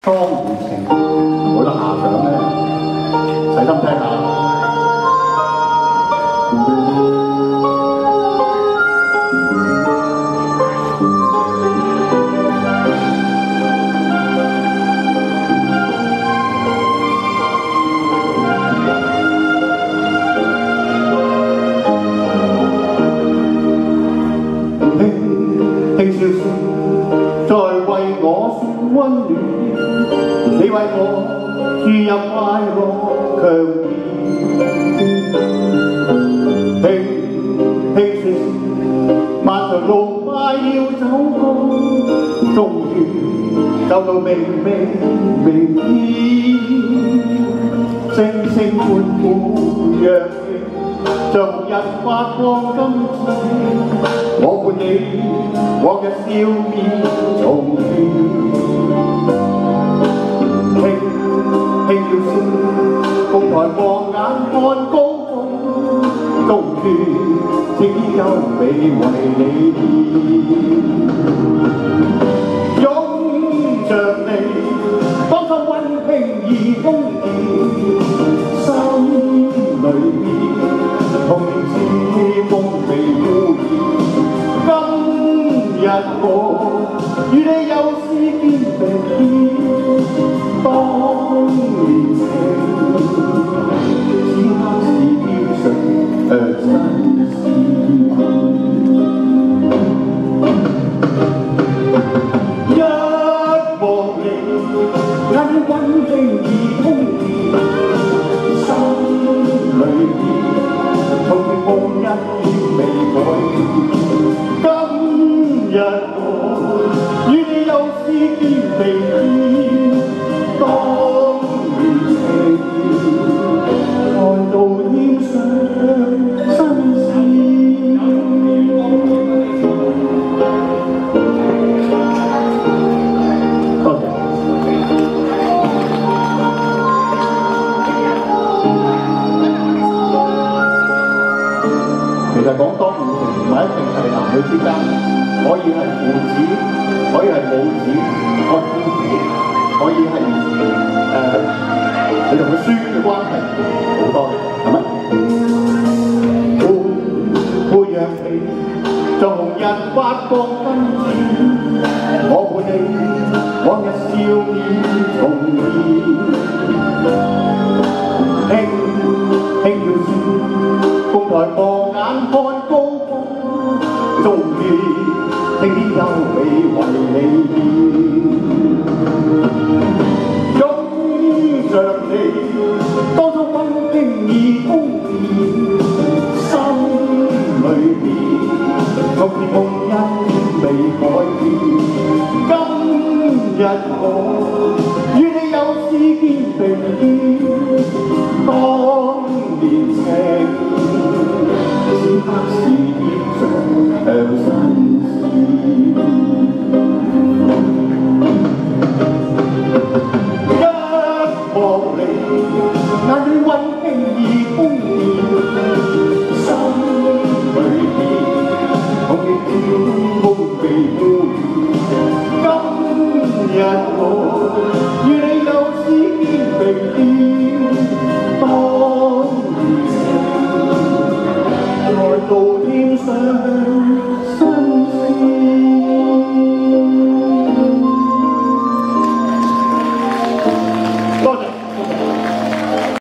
當年情，我覺得下場咧，細心聽下。輕笑聲，在為我送溫暖。你為我注入快樂強烈，輕聲漫長路快要走過，終於走到明天，聲聲歡呼揚起，像紅日發光今天，我伴你往日笑面重現。輕叫聲，共抬望眼看高峰，終於這啲優美為你擁着你，當初溫馨而豐儉，心裏面同志夢被污染。今日我與你有絲堅定。當年情，此刻是天上新鮮。一望你，眼溫馨而豐儉，心裏面從夢一點未改變。今日我與你有絲堅定。當年情，愛到添上新鮮。多謝。其實講當年情唔係一定係男女之間，可以係父子，可以係母子，可以係你同佢孫嘅關係好多嘅，係咪？培養你，像紅日發光今天，我伴你往日笑面重現。輕叫聲，共抬望眼看高峰，終於這啲優美為你着你，當初溫馨而豐儉，心裏面從前夢一點未改變。今日我與你有絲堅定，當年情，此刻是天上新。